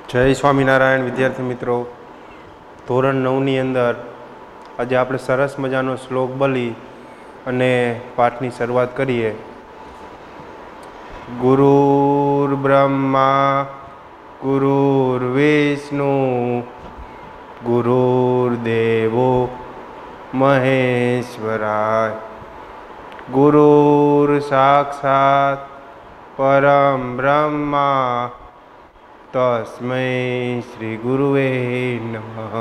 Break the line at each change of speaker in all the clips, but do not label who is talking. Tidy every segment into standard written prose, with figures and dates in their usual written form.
જય સ્વામિનારાયણ વિદ્યાર્થી મિત્રો, ધોરણ 9ની અંદર આજે આપણે સરસ મજાનો શ્લોક બોલી અને પાઠની શરૂઆત કરીએ. ગુરુર બ્રહ્મા ગુરુર વિષ્ણુ ગુરુર દેવો મહેશ્વરાય ગુરુર સાક્ષાત પરમ બ્રહ્મા તસ્મૈ શ્રી ગુરુવે નમઃ.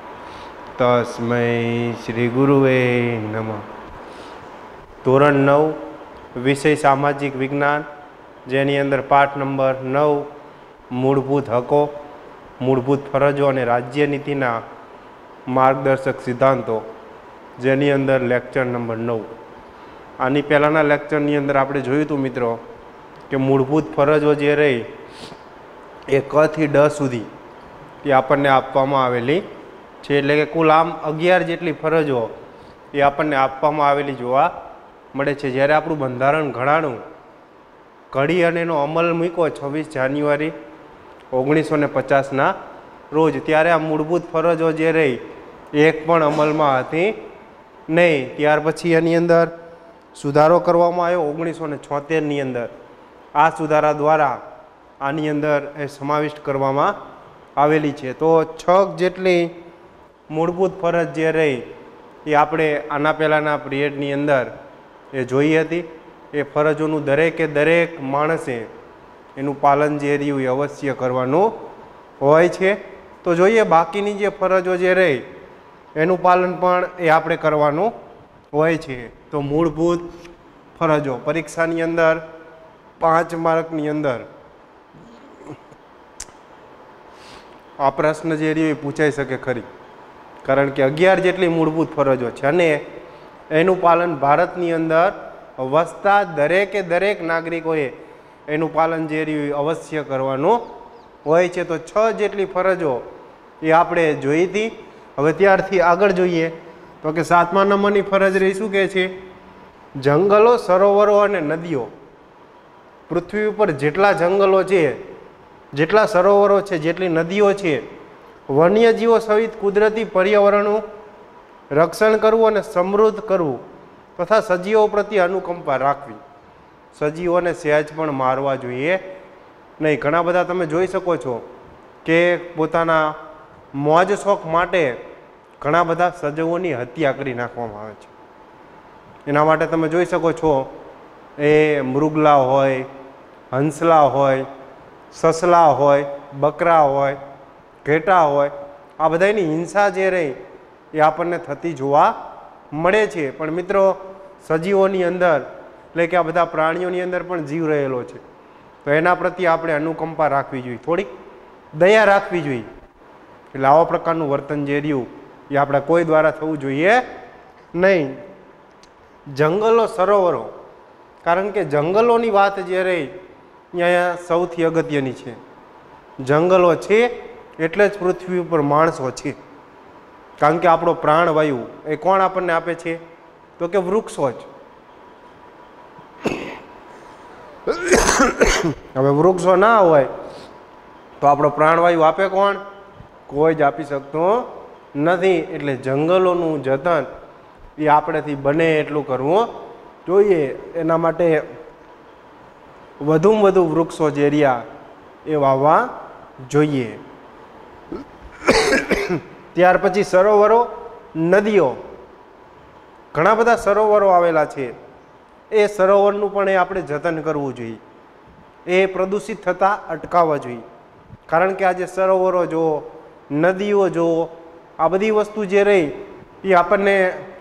તસ્મૈ શ્રી ગુરુવે નમઃ. ધોરણ 9 વિષય સામાજિક વિજ્ઞાન, જેની અંદર પાઠ નંબર 9 મૂળભૂત હકો, મૂળભૂત ફરજો અને રાજ્યનીતિના માર્ગદર્શક સિદ્ધાંતો, જેની અંદર લેક્ચર નંબર 9. આની પહેલાંના લેક્ચરની અંદર આપણે જોયું હતું મિત્રો કે મૂળભૂત ફરજો જે રહી એ ક થી ડ સુધી એ આપણને આપવામાં આવેલી છે. એટલે કે કુલ આમ 11 જેટલી ફરજો એ આપણને આપવામાં આવેલી જોવા મળે છે. જ્યારે આપણું બંધારણ ઘડાણું ઘડી અને એનો અમલ મૂક્યો 26 જાન્યુઆરી 1950ના રોજ, ત્યારે આ મૂળભૂત ફરજો જે રહી એક પણ અમલમાં હતી નહીં. ત્યાર પછી એની અંદર સુધારો કરવામાં આવ્યો 1976ની અંદર. આ સુધારા દ્વારા આની અંદર એ સમાવિષ્ટ કરવામાં આવેલી છે. તો 6 જેટલી મૂળભૂત ફરજ જે રહી એ આપણે આના પહેલાંના પિરિયડની અંદર એ જોઈ હતી. એ ફરજોનું દરેક માણસે એનું પાલન જે રહ્યું એ અવશ્ય કરવાનું હોય છે. તો જોઈએ બાકીની જે ફરજો જે રહી એનું પાલન પણ એ આપણે કરવાનું હોય છે. તો મૂળભૂત ફરજો પરીક્ષાની અંદર 5 માર્કની અંદર આ પ્રશ્ન જે રહ્યો એ પૂછાઈ શકે ખરી, કારણ કે 11 જેટલી મૂળભૂત ફરજો છે અને એનું પાલન ભારતની અંદર વસતા દરેક નાગરિકોએ એનું પાલન જે રહ્યું એ અવશ્ય કરવાનું હોય છે. તો 6 જેટલી ફરજો એ આપણે જોઈ હતી. હવે ત્યારથી આગળ જોઈએ તો કે 7મા નંબરની ફરજ રહી. શું કહે છે? જંગલો, સરોવરો અને નદીઓ. પૃથ્વી ઉપર જેટલા જંગલો છે, જેટલા સરોવરો છે, જેટલી નદીઓ છે, વન્યજીવો સહિત કુદરતી પર્યાવરણનું રક્ષણ કરવું અને સમૃદ્ધ કરવું તથા સજીવો પ્રત્યે અનુકંપા રાખવી. સજીવોને સહેજ પણ મારવા જોઈએ નહીં. ઘણા બધા તમે જોઈ શકો છો કે પોતાના મોજ શોખ માટે ઘણા બધા સજીવોની હત્યા કરી નાખવામાં આવે છે. એના માટે તમે જોઈ શકો છો એ મૃગલા હોય, હંસલા હોય, સસલા હોય, બકરા હોય, ઘેટા હોય, આ બધાની હિંસા જે રહી એ આપણને થતી જોવા મળે છે. પણ મિત્રો, સજીવોની અંદર એટલે કે આ બધા પ્રાણીઓની અંદર પણ જીવ રહેલો છે. તો એના પ્રત્યે આપણે અનુકંપા રાખવી જોઈએ, થોડીક દયા રાખવી જોઈએ. એટલે આવા પ્રકારનું વર્તન જે રહ્યું એ આપણે કોઈ દ્વારા થવું જોઈએ નહીં. જંગલો, સરોવરો, કારણ કે જંગલોની વાત જે રહી અહીંયા સૌથી અગત્યની છે. જંગલો છે એટલે જ પૃથ્વી ઉપર માણસો છે. કારણ કે આપણો પ્રાણવાયુ એ કોણ આપણને આપે છે? તો કે વૃક્ષો જ. હવે વૃક્ષો ના હોય તો આપણો પ્રાણવાયુ આપે કોણ? કોઈ જ આપી શકતો નથી. એટલે જંગલોનું જતન એ આપણેથી બને એટલું કરવું જોઈએ. એના માટે વધુમાં વધુ વૃક્ષો જે રહ્યા એ વાવવા જોઈએ. ત્યાર પછી સરોવરો, નદીઓ. ઘણા બધા સરોવરો આવેલા છે. એ સરોવરનું પણ એ આપણે જતન કરવું જોઈએ. એ પ્રદૂષિત થતાં અટકાવવા જોઈએ. કારણ કે આજે સરોવરો જુઓ, નદીઓ જુઓ, આ બધી વસ્તુ જે રહી એ આપણને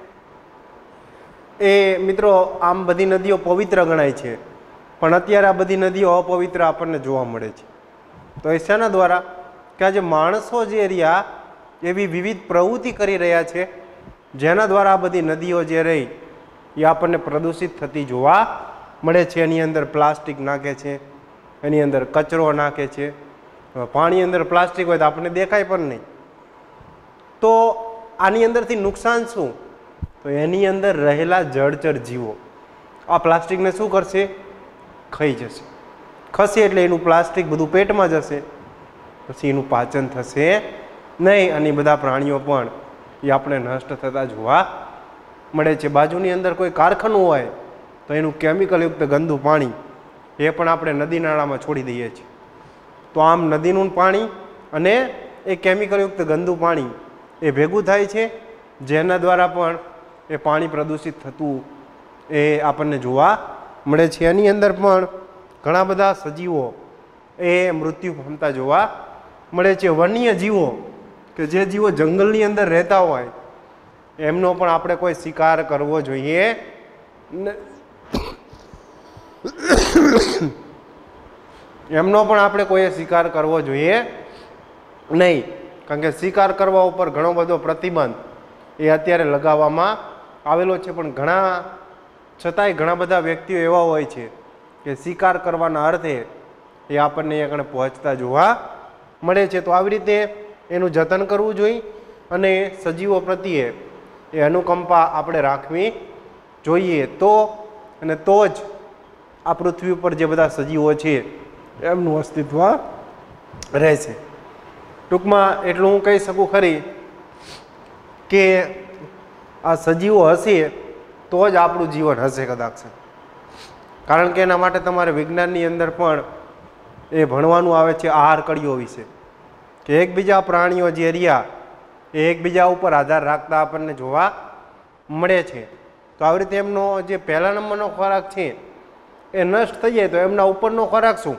એ મિત્રો આમ બધી નદીઓ પવિત્ર ગણાય છે, પણ અત્યારે આ બધી નદીઓ અપવિત્ર આપણને જોવા મળે છે. તો એ શેના દ્વારા? કે આજે માણસો જે રહ્યા એવી વિવિધ પ્રવૃત્તિ કરી રહ્યા છે, જેના દ્વારા આ બધી નદીઓ જે રહી એ આપણને પ્રદૂષિત થતી જોવા મળે છે. એની અંદર પ્લાસ્ટિક નાખે છે, એની અંદર કચરો નાખે છે. પાણી અંદર પ્લાસ્ટિક હોય તો આપણને દેખાય પણ નહીં. તો આની અંદરથી નુકસાન શું? તો એની અંદર રહેલા જળચર જીવો આ પ્લાસ્ટિકને શું કરશે? ખાઈ જશે. ખસે એટલે એનું પ્લાસ્ટિક બધું પેટમાં જશે. પછી એનું પાચન થશે નહીં અને બધા પ્રાણીઓ પણ એ આપણે નષ્ટ થતા જોવા મળે છે. બાજુની અંદર કોઈ કારખાનું હોય તો એનું કેમિકલયુક્ત ગંદુ પાણી એ પણ આપણે નદી નાળામાં છોડી દઈએ છીએ. તો આમ નદીનું પાણી અને એ કેમિકલયુક્ત ગંદુ પાણી એ ભેગું થાય છે, જેના દ્વારા પણ એ પાણી પ્રદૂષિત થતું એ આપણને જોવા મળે છે. એની અંદર પણ ઘણા બધા સજીવો એ મૃત્યુ પામતા જોવા મળે છે. વન્ય જીવો કે જે જીવો જંગલની અંદર રહેતા હોય એમનો પણ આપણે કોઈ શિકાર કરવો જોઈએ એમનો પણ આપણે કોઈ શિકાર કરવો જોઈએ નહીં, કારણ કે શિકાર કરવા ઉપર ઘણો બધો પ્રતિબંધ એ અત્યારે લગાવવામાં આવેલો છે. પણ છતાંય ઘણા બધા વ્યક્તિઓ એવા હોય છે કે શિકાર કરવાના અર્થે એ આપણને અહીંયા આગળ પહોંચતા જોવા મળે છે. તો આવી રીતે એનું જતન કરવું જોઈએ અને સજીવો પ્રત્યે એ અનુકંપા આપણે રાખવી જોઈએ. તો જ આ પૃથ્વી ઉપર જે બધા સજીવો છે એમનું અસ્તિત્વ રહેશે. ટૂંકમાં એટલું હું કહી શકું ખરી કે આ સજીવો હશે તો જ આપણું જીવન હશે કદાચ. કારણ કે એના માટે તમારે વિજ્ઞાનની અંદર પણ એ ભણવાનું આવે છે આહાર કડીઓ વિશે, કે એકબીજા પ્રાણીઓ જે રહ્યા એ એકબીજા ઉપર આધાર રાખતા આપણને જોવા મળે છે. તો આવી રીતે એમનો જે પહેલા નંબરનો ખોરાક છે એ નષ્ટ થઈ જાય તો એમના ઉપરનો ખોરાક શું?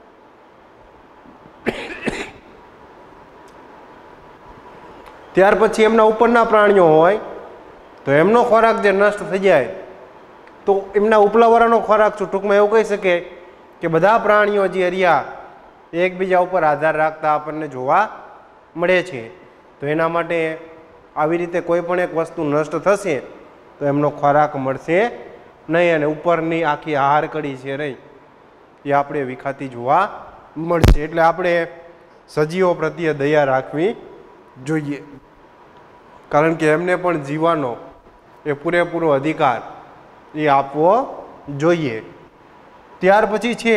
ત્યાર પછી એમના ઉપરના પ્રાણીઓ હોય તો એમનો ખોરાક જે નષ્ટ થઈ જાય તો એમના ઉપલાવાળાનો ખોરાક શું? ટૂંકમાં એવું કહી શકે કે બધા પ્રાણીઓ જે રહ્યા એકબીજા ઉપર આધાર રાખતા આપણને જોવા મળે છે. તો એના માટે આવી રીતે કોઈ પણ એક વસ્તુ નષ્ટ થશે તો એમનો ખોરાક મળશે નહીં અને ઉપરની આખી આહાર કડી છે રહી એ આપણે વિખાતી જોવા મળશે. એટલે આપણે સજીવો પ્રત્યે દયા રાખવી જોઈએ, કારણ કે એમને પણ જીવવાનો એ પૂરેપૂરો અધિકાર એ આપવો જોઈએ. ત્યાર પછી છે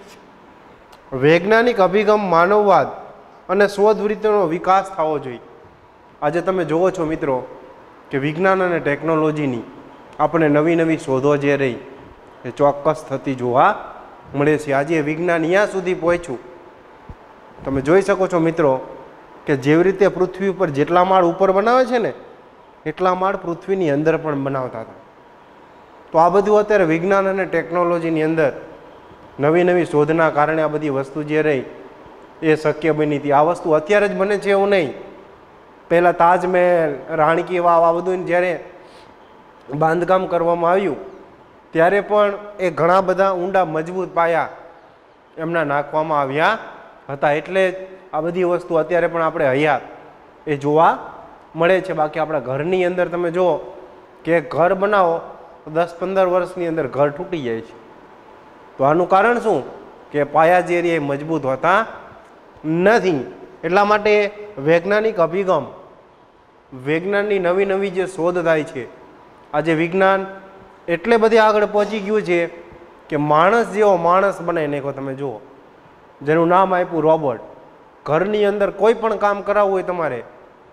વૈજ્ઞાનિક અભિગમ, માનવવાદ અને શોધવૃત્તિનો વિકાસ થવો જોઈએ. આજે તમે જુઓ છો મિત્રો કે વિજ્ઞાન અને ટેકનોલોજીની આપણે નવી નવી શોધો જે રહી એ ચોક્કસ થતી જોવા મળે છે. આજે વિજ્ઞાન અહીંયા સુધી પહોંચ્યું, તમે જોઈ શકો છો મિત્રો કે જેવી રીતે પૃથ્વી ઉપર જેટલા માળ ઉપર બનાવે છે ને એટલા માળ પૃથ્વીની અંદર પણ બનાવતા હતા. તો આ બધું અત્યારે વિજ્ઞાન અને ટેકનોલોજીની અંદર નવી નવી શોધના કારણે આ બધી વસ્તુ જે રહી એ શક્ય બની હતી. આ વસ્તુ અત્યારે જ બને છે એવું નહીં. પહેલાં તાજમહેલ, રાણી કી વાવ આ બધું જ્યારે બાંધકામ કરવામાં આવ્યું ત્યારે પણ એ ઘણા બધા ઊંડા મજબૂત પાયા એમના નાખવામાં આવ્યા હતા. એટલે જ આ બધી વસ્તુ અત્યારે પણ આપણે હયાત એ જોવા મળે છે. બાકી આપણા ઘરની અંદર તમે જુઓ કે ઘર બનાવો તો 10-15 વર્ષની અંદર ઘર તૂટી જાય છે. તો આનું કારણ શું? કે પાયા જે એ મજબૂત હોતા નથી. એટલા માટે વૈજ્ઞાનિક અભિગમ, વિજ્ઞાનની નવી નવી જે શોધ થાય છે, આજે વિજ્ઞાન એટલે બધે આગળ પહોંચી ગયું છે કે માણસ જેવો માણસ બનાવી નાખ્યો. તમે જુઓ જેનું નામ આપ્યું રોબોટ. ઘરની અંદર કોઈ પણ કામ કરાવવું હોય તમારે,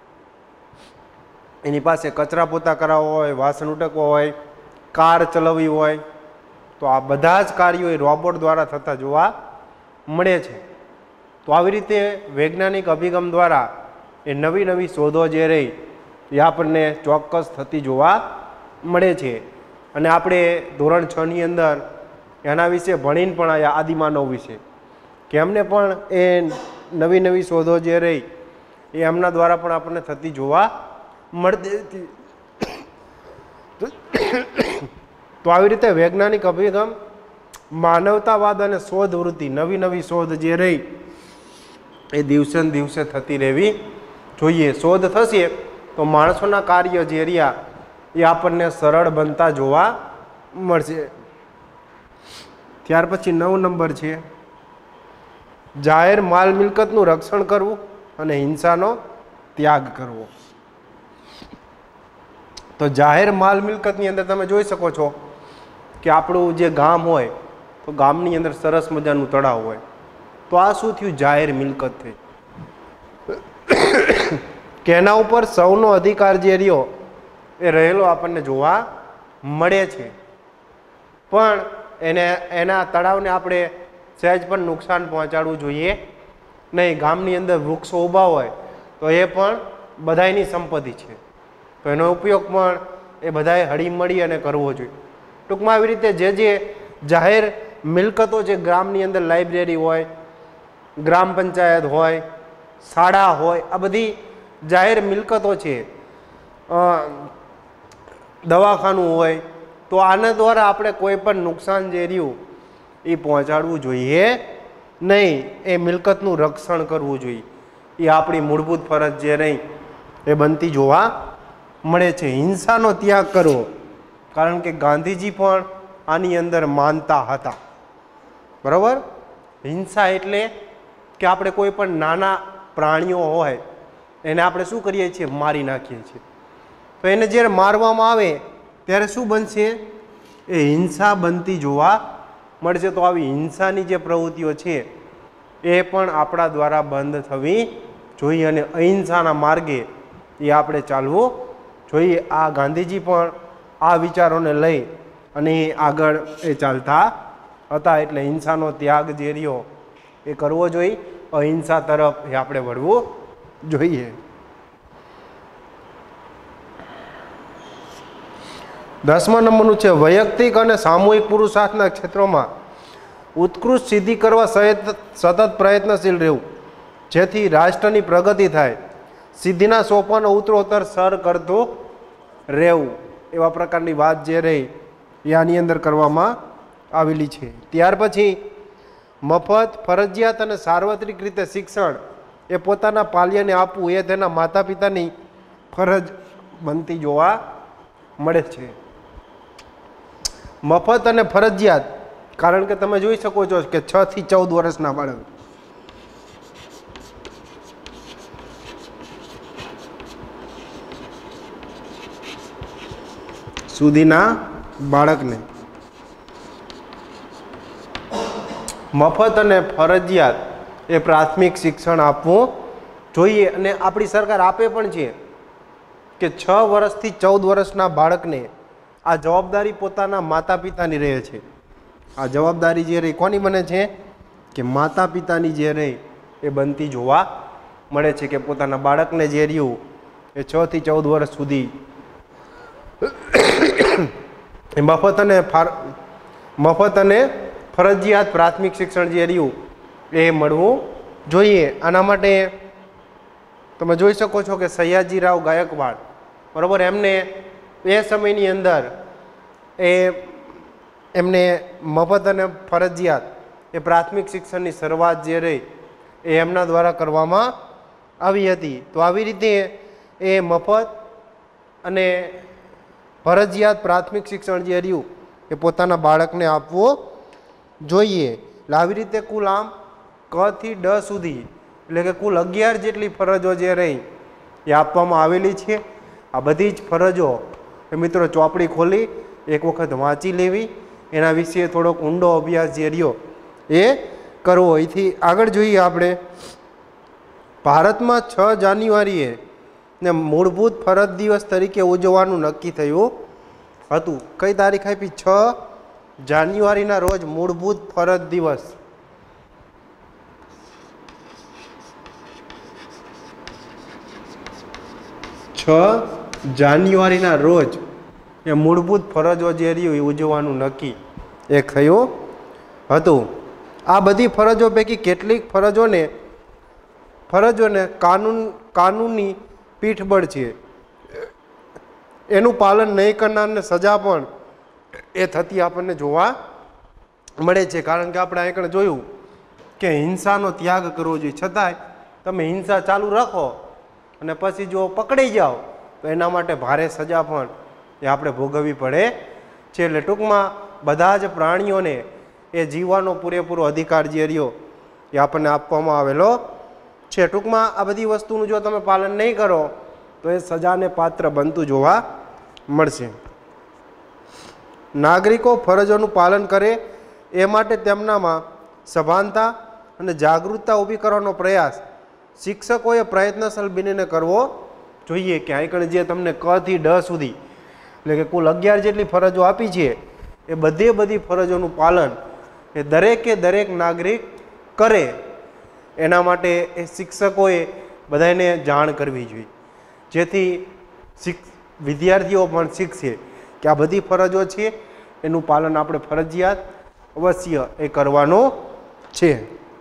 એની પાસે કચરા પોતા કરાવવો હોય, વાસણ ઉટકવો હોય, કાર ચલાવવી હોય, તો આ બધા જ કાર્યો એ રોબોટ દ્વારા થતા જોવા મળે છે. તો આવી રીતે વૈજ્ઞાનિક અભિગમ દ્વારા એ નવી નવી શોધો જે રહી એ આપણને ચોક્કસ થતી જોવા મળે છે. અને આપણે ધોરણ 6ની અંદર એના વિશે ભણીને પણ આવ્યા, આદિમાનવ વિશે, કે એમને પણ એ નવી નવી શોધો જે રહી એ એમના દ્વારા પણ આપણને થતી જોવા મળતી હતી. તો આવી રીતે વૈજ્ઞાનિક અભિગમ, માનવતાવાદ અને શોધ વૃત્તિ, નવી નવી શોધ જે રહી એ દિવસે ને દિવસે થતી રહેવી જોઈએ. શોધ થશે તો માણસોના કાર્ય જે રહ્યા એ આપણને સરળ બનતા જોવા મળશે. ત્યાર પછી 9 નંબર છે જાહેર માલ મિલકતનું રક્ષણ કરવું અને હિંસાનો ત્યાગ કરવો. તો જાહેર માલ મિલકતની અંદર તમે જોઈ શકો છો કે આપણું જે ગામ હોય તો ગામની અંદર સરસ મજાનું તળાવ હોય, તો આ શું થયું? જાહેર મિલકત થઈ. કે એના ઉપર સૌનો અધિકાર જે રહ્યો એ રહેલો આપણને જોવા મળે છે, પણ એના તળાવને આપણે સહેજ પણ નુકસાન પહોંચાડવું જોઈએ નહીં. ગામની અંદર વૃક્ષો ઊભા હોય તો એ પણ બધાયની સંપત્તિ છે, તો એનો ઉપયોગ પણ એ બધાએ હળીમળી અને કરવો જોઈએ. ટૂંકમાં આવી રીતે જે જાહેર મિલકતો છે, ગ્રામની અંદર લાઇબ્રેરી હોય, ગ્રામ પંચાયત હોય, શાળા હોય, આ બધી જાહેર મિલકતો છે, દવાખાનું હોય, તો આના દ્વારા આપણે કોઈ પણ નુકસાન જે રહ્યું એ પહોંચાડવું જોઈએ નહીં. એ મિલકતનું રક્ષણ કરવું જોઈએ. એ આપણી મૂળભૂત ફરજ જે રહી એ બનતી જોવા મળે છે. હિંસાનો ત્યાગ કરવો, કારણ કે ગાંધીજી પણ આની અંદર માનતા હતા. બરાબર? હિંસા એટલે કે આપણે કોઈ પણ નાના પ્રાણીઓ હોય એને આપણે શું કરીએ છીએ? મારી નાખીએ છીએ. તો એને જ્યારે મારવામાં આવે ત્યારે શું બનશે? એ હિંસા બનતી જોવા મળશે. તો આવી હિંસાની જે પ્રવૃત્તિઓ છે એ પણ આપણા દ્વારા બંધ થવી જોઈએ અને અહિંસાના માર્ગે એ આપણે ચાલવું જોઈએ. આ ગાંધીજી પણ આ વિચારોને લઈ અને આગળ એ ચાલતા હતા. એટલે હિંસાનો ત્યાગ જે રહ્યો એ કરવો જોઈએ, અહિંસા તરફ એ આપણે વળવું જોઈએ. 10મા નંબરનું છે વૈયક્તિક અને સામૂહિક પુરુષાર્થના ક્ષેત્રોમાં ઉત્કૃષ્ટ સિદ્ધિ કરવા સતત પ્રયત્નશીલ રહેવું, જેથી રાષ્ટ્રની પ્રગતિ થાય. સિદ્ધિના સોપાનો ઉત્તરોત્તર સર કરતું રહેવું, એવા પ્રકારની વાત જે રહી એ આની અંદર કરવામાં આવેલી છે. ત્યાર પછી મફત, ફરજિયાત અને સાર્વત્રિક રીતે શિક્ષણ એ પોતાના પાલ્યને આપવું એ તેના માતા પિતાની ફરજ બનતી જોવા મળે છે. મફત અને ફરજિયાત, કારણ કે તમે જોઈ શકો છો કે 6 થી 14 વર્ષના બાળક સુધીના બાળકને મફત અને ફરજિયાત એ પ્રાથમિક શિક્ષણ આપવું જોઈએ. અને આપણી સરકાર આપે પણ છે કે 6 વર્ષથી 14 વર્ષના બાળકને આ જવાબદારી પોતાના માતા પિતાની રહે છે. આ જવાબદારી જે રહી કોની બને છે? કે માતા પિતાની જે રહી એ બનતી જોવા મળે છે, કે પોતાના બાળકને જે રહ્યું એ 6 થી 14 વર્ષ સુધી મફત અને ફરજિયાત પ્રાથમિક શિક્ષણ જે રહ્યું એ મળવું જોઈએ. આના માટે તમે જોઈ શકો છો કે સયાજીરાવ ગાયકવાડ, બરાબર, એમને એ સમયની અંદર એમને મફત અને ફરજિયાત એ પ્રાથમિક શિક્ષણની શરૂઆત જે રહી એ એમના દ્વારા કરવામાં આવી હતી. તો આવી રીતે એ મફત અને ફરજિયાત પ્રાથમિક શિક્ષણ જે રહ્યું એ પોતાના બાળકને આપવું જોઈએ. એટલે આવી રીતે કુલ આમ ક થી ડ સુધી, એટલે કે કુલ 11 જેટલી ફરજો જે રહી એ આપવામાં આવેલી છે. આ બધી જ ફરજો એ મિત્રો ચોપડી ખોલી એક વખત વાંચી લેવી, એના વિશે થોડોક ઊંડો અભ્યાસ જે રહ્યો એ કરવો. અહીંથી આગળ જોઈએ આપણે. ભારતમાં 6 જાન્યુઆરીએ ને મૂળભૂત ફરજ દિવસ તરીકે ઉજવવાનું નક્કી થયું હતું. કઈ તારીખ આપી? 6 જાન્યુઆરીના રોજ મૂળભૂત ફરજ દિવસ. જાન્યુઆરીના રોજ એ મૂળભૂત ફરજો જે રહ્યું એ ઉજવવાનું નક્કી એક થયું હતું. આ બધી ફરજો પૈકી કેટલીક ફરજોને કાનૂની પીઠબળ છે. એનું પાલન નહીં કરનારને સજા પણ એ થતી આપણને જોવા મળે છે. કારણ કે આપણે આગળ જોયું કે હિંસાનો ત્યાગ કરવો જોઈએ, છતાંય તમે હિંસા ચાલુ રાખો અને પછી જો પકડી જાઓ તો એના માટે ભારે સજા પણ એ આપણે ભોગવવી પડે છે. એટલે ટૂંકમાં બધા જ પ્રાણીઓને એ જીવવાનો પૂરેપૂરો અધિકાર જે રહ્યો એ આપણને આપવામાં આવેલો છે. ટૂંકમાં આ બધી વસ્તુનું જો તમે પાલન નહીં કરો તો એ સજાને પાત્ર બનતું જોવા મળશે. નાગરિકો ફરજોનું પાલન કરે એ માટે તેમનામાં સભાનતા અને જાગૃતતા ઊભી કરવાનો પ્રયાસ શિક્ષકોએ પ્રયત્નશીલ બનીને કરવો જોઈએ કે અહીં જે તમને ક થી ડ સુધી એટલે કે કુલ 11 જેટલી ફરજો આપી છે એ બધી ફરજોનું પાલન એ દરેક નાગરિક કરે એના માટે એ શિક્ષકોએ બધાને જાણ કરવી જોઈએ, જેથી વિદ્યાર્થીઓ પણ શીખશે કે આ બધી ફરજો છે એનું પાલન આપણે ફરજિયાત અવશ્ય એ કરવાનું છે.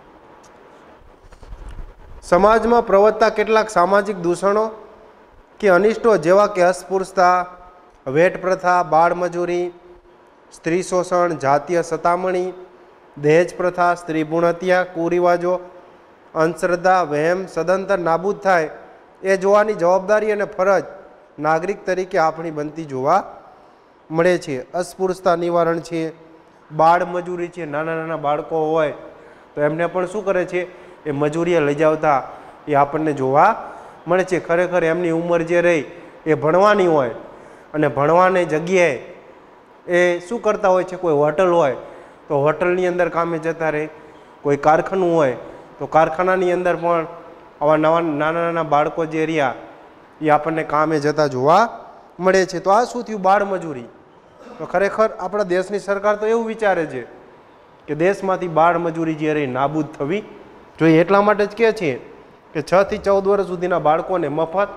સમાજમાં પ્રવર્તતા કેટલાક સામાજિક દૂષણો કે અનિષ્ટો જેવા કે અસ્પૃશ્યતા, વેટ પ્રથા, બાળમજૂરી, સ્ત્રી શોષણ, જાતીય સતામણી, દહેજ પ્રથા, સ્ત્રી ભ્રૂણ હત્યા, કુરિવાજો, અંધશ્રદ્ધા, વહેમ સદંતર નાબૂદ થાય એ જોવાની જવાબદારી અને ફરજ નાગરિક તરીકે આપણી બનતી જોવા મળે છે. અસ્પૃશ્યતા નિવારણ છે, બાળમજૂરી છે, નાના બાળકો હોય તો એમને પણ શું કરે છે એ મજૂરીએ લઈ જાવતા એ આપણને જોવા મળે છે. ખરેખર એમની ઉંમર જે રહી એ ભણવાની હોય અને ભણવાની જગ્યાએ એ શું કરતા હોય છે, કોઈ હોટલ હોય તો હોટલની અંદર કામે જતા રહે, કોઈ કારખાનું હોય તો કારખાનાની અંદર પણ આવા નાના બાળકો જે રહ્યા એ આપણને કામે જતા જોવા મળે છે. તો આ શું થયું? બાળમજૂરી. તો ખરેખર આપણા દેશની સરકાર તો એવું વિચારે છે કે દેશમાંથી બાળમજૂરી જે રહી નાબૂદ થવી જોઈએ, એટલા માટે જ કહે છે કે 6 થી 14 વર્ષ સુધીના બાળકોને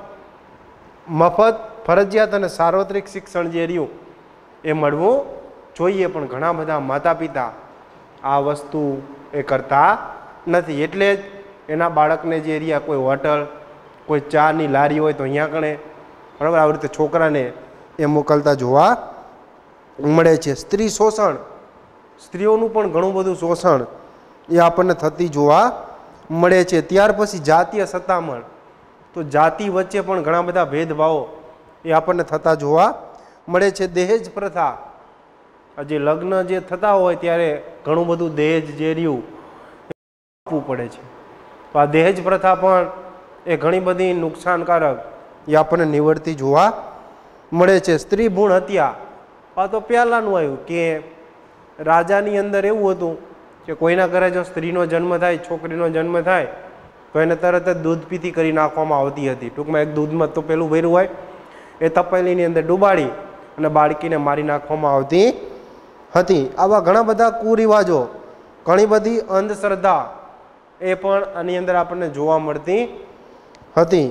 મફત ફરજિયાત અને સાર્વત્રિક શિક્ષણ જે રહ્યું એ મળવું જોઈએ. પણ ઘણા બધા માતા પિતા આ વસ્તુ એ કરતા નથી, એટલે જ એના બાળકને જે રહ્યા કોઈ હોટલ, કોઈ ચાની લારી હોય તો અહીંયા કણે બરાબર આવી રીતે છોકરાને એ મોકલતા જોવા મળે છે. સ્ત્રી શોષણ, સ્ત્રીઓનું પણ ઘણું બધું શોષણ એ આપણને થતી જોવા મળે છે. ત્યાર પછી જાતીય સતામણ, તો જાતિ વચ્ચે પણ ઘણા બધા ભેદભાવો એ આપણને થતા જોવા મળે છે. દહેજ પ્રથા, જે લગ્ન જે થતા હોય ત્યારે ઘણું બધું દહેજ જે રહ્યું આપવું પડે છે, તો આ દહેજ પ્રથા પણ એ ઘણી બધી નુકસાનકારક એ આપણને નિવડતી જોવા મળે છે. સ્ત્રી ભ્રૂણ હત્યા, આ તો પહેલાંનું આવ્યું કે રાજાની અંદર એવું હતું કે કોઈના ઘરે જો સ્ત્રીનો જન્મ થાય, છોકરીનો જન્મ થાય તો એને તરત જ દૂધ પીતી કરી નાખવામાં આવતી હતી. ટૂંકમાં એક દૂધમાં તો પેલું ભર્યું હોય એ તપેલીની અંદર ડૂબાડી અને બાળકીને મારી નાખવામાં આવતી હતી. આવા ઘણા બધા કુરિવાજો, ઘણી બધી અંધશ્રદ્ધા એ પણ આની અંદર આપણને જોવા મળતી હતી.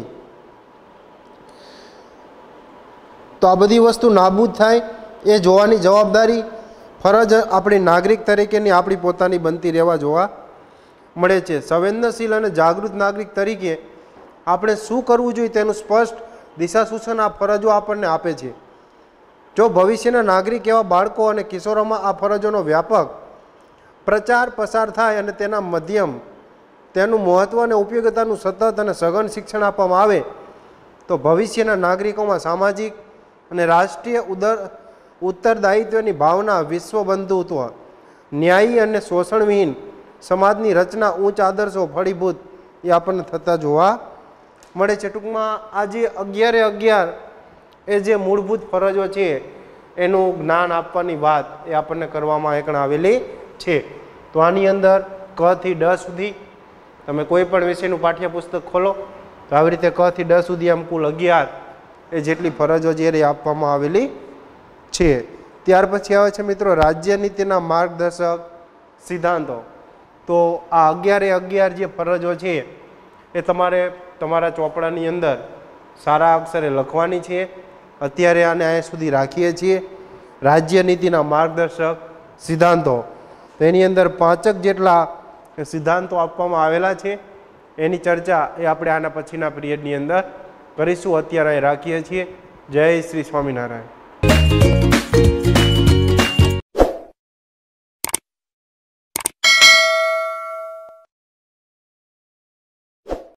તો આ બધી વસ્તુ નાબૂદ થાય એ જોવાની જવાબદારી ફરજ આપણી નાગરિક તરીકેની આપણી પોતાની બનતી રહેવા જોવા મળે છે. સંવેદનશીલ અને જાગૃત નાગરિક તરીકે આપણે શું કરવું જોઈએ તેનું સ્પષ્ટ દિશા સૂચન આ ફરજો આપણને આપે છે. જો ભવિષ્યના નાગરિક એવા બાળકો અને કિશોરોમાં આ ફરજોનો વ્યાપક પ્રચાર પ્રસાર થાય અને તેના મધ્યમ તેનું મહત્ત્વ અને ઉપયોગિતાનું સતત અને સઘન શિક્ષણ આપવામાં આવે તો ભવિષ્યના નાગરિકોમાં સામાજિક અને રાષ્ટ્રીય ઉત્તરદાયિત્વની ભાવના, વિશ્વ બંધુત્વ, ન્યાયી અને શોષણવિહીન સમાજની રચના, ઉચ્ચ આદર્શો ફળીભૂત એ આપણને થતા જોવા મળે છે. ટૂંકમાં આ જે 11 એ જે મૂળભૂત ફરજો છે એનું જ્ઞાન આપવાની વાત એ આપણને કરવામાં એકણ આવેલી છે. તો આની અંદર ક થી ડ સુધી તમે કોઈ પણ વિષયનું પાઠ્યપુસ્તક ખોલો તો આવી રીતે ક થી ડ સુધી આમ કુલ 11 એ જેટલી ફરજો જે રે આપવામાં આવેલી છે. ત્યાર પછી આવે છે મિત્રો રાજ્ય નીતિના માર્ગદર્શક સિદ્ધાંતો. તો આ 11 જે ફરજો છે એ તમારે તમારા ચોપડાની અંદર સારા અક્ષરે લખવાની છે. અત્યારે આને અહીંયા સુધી રાખીએ છીએ. રાજ્ય નીતિના માર્ગદર્શક સિદ્ધાંતો, તો એની અંદર 5 જેટલા સિદ્ધાંતો આપવામાં આવેલા છે. એની ચર્ચા એ આપણે આના પછીના પિરિયડની અંદર કરીશું. અત્યારે અહીં રાખીએ છીએ. જય શ્રી સ્વામિનારાયણ.